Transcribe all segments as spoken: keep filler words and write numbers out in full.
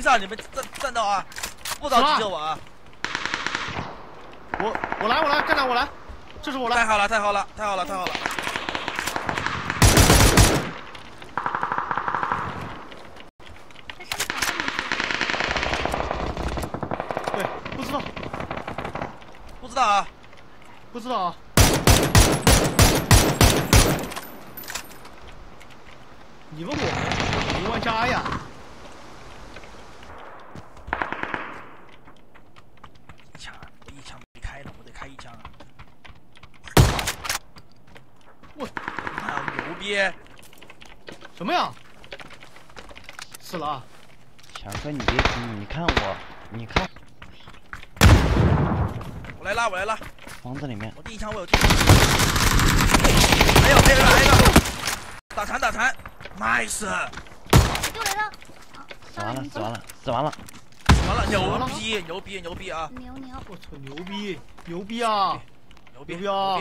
上，你们站站到啊，不着急救我啊！ 我我来我来，站长我来，这是我来。 太好了太好了太好了太好了！ 对，不知道， 不知道啊， 不知道啊。 你问我，没玩家呀？ 一枪，我一枪没开的，我得开一枪。 我， 啊，牛逼！ 什么呀？死了？ 强哥，你别急，你看我，你看。 我来拉，我来拉。 房子里面。 我第一枪，我有第一枪。还有还有一个还有一个，打残打残。 nice， 又来了， 死完了，死完了，死完了， 死完了，牛逼，牛逼，牛逼啊！ 牛牛， 我操，牛逼，牛逼啊！ 牛逼， 牛逼啊！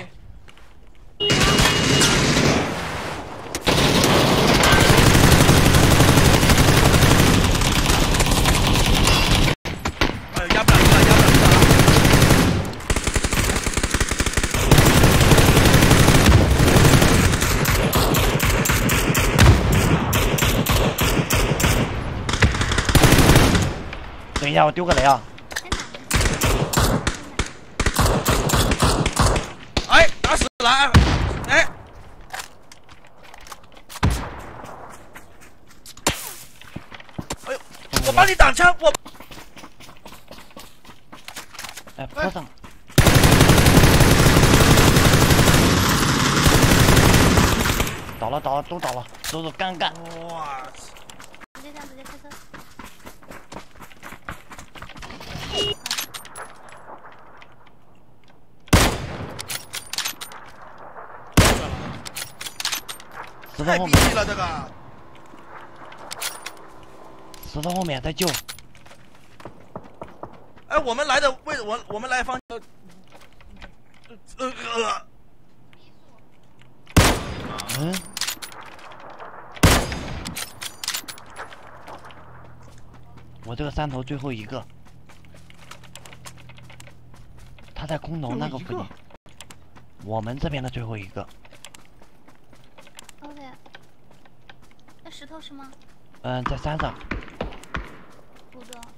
哎呦，压不了，压不了，压不了！ 等一下，我丢个雷啊！ 哎，打死了！哎，哎呦，我帮你挡枪，我。 哎，坡上。倒了，倒了，都倒了，走走，干干！ 哇！ 直接这样，直接开车。 太逼气了，这个。 死到后面再救。 哎，我们来的位置，我我们来方呃呃呃。 嗯。我这个山头最后一个。他在空投那个附近。我们这边的最后一个。 OK， 那石头是吗？ 嗯，在山上。 不知道。